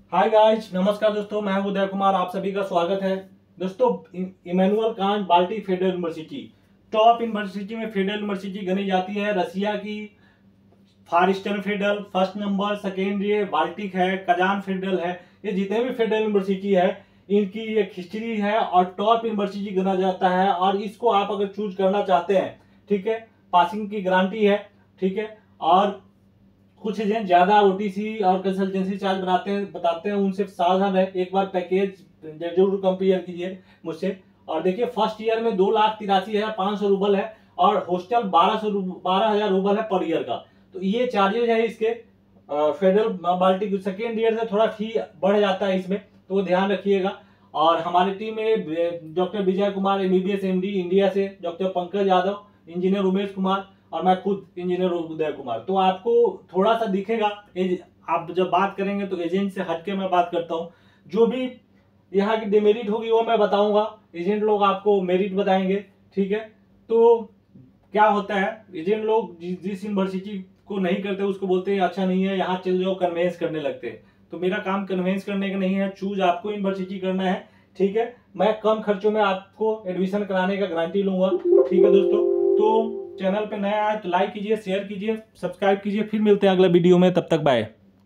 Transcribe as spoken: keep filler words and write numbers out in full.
Hi guys, नमस्कार दोस्तों, मैं हूं उदय कुमार। आप सभी का स्वागत है। दोस्तों, Immanuel Kant Baltic federal university top university में फेडरल यूनिवर्सिटी गनी जाती है। रसिया की far eastern federal first number, second ये बाल्टिक है, कजान फेडरल है। ये जितने भी फेडरल यूनिवर्सिटी है इनकी एक हिस्ट्री है और टॉप यूनिवर्सिटी गना जाता है। और इसको आप अगर चूज करना चाहते हैं, ठीक है, पासिंग की गारंटी है, ठीक है। और कुछ एजेंट ज्यादा ओटीसी और कंसल्टेंसी चार्ज बनाते हैं बताते हैं, उनसे सावधान है। एक बार पैकेज जरूर कंपेयर कीजिए मुझसे। और देखिए, फर्स्ट ईयर में दो लाख तिरासी हजार पाँच सौ रूबल है और हॉस्टल बारह सौ बारह हजार रूबल है पर ईयर का। तो ये चार्जेज है इसके। फेडरल बाल्टिक सेकेंड ईयर से थोड़ा फी बढ़ जाता है इसमें, तो वो ध्यान रखिएगा। और हमारी टीम में doctor Vijay Kumar MBBS MD India से, डॉक्टर पंकज यादव, इंजीनियर उमेश कुमार और मैं खुद इंजीनियर उदय कुमार। तो आपको थोड़ा सा दिखेगा, आप जब बात करेंगे तो एजेंट से हटके मैं बात करता हूँ। जो भी यहाँ की डिमेरिट होगी वो मैं बताऊंगा, एजेंट लोग आपको मेरिट बताएंगे, ठीक है। तो क्या होता है, एजेंट लोग जिस जिस यूनिवर्सिटी को नहीं करते उसको बोलते हैं अच्छा नहीं है, यहाँ चल जाओ, कन्वेंस करने लगते हैं। तो मेरा काम कन्वेंस करने का नहीं है, चूज आपको यूनिवर्सिटी करना है, ठीक है। मैं कम खर्चों में आपको एडमिशन कराने का गारंटी लूंगा, ठीक है दोस्तों। तो चैनल पे नया है तो लाइक कीजिए, शेयर कीजिए, सब्सक्राइब कीजिए। फिर मिलते हैं अगला वीडियो में, तब तक बाय।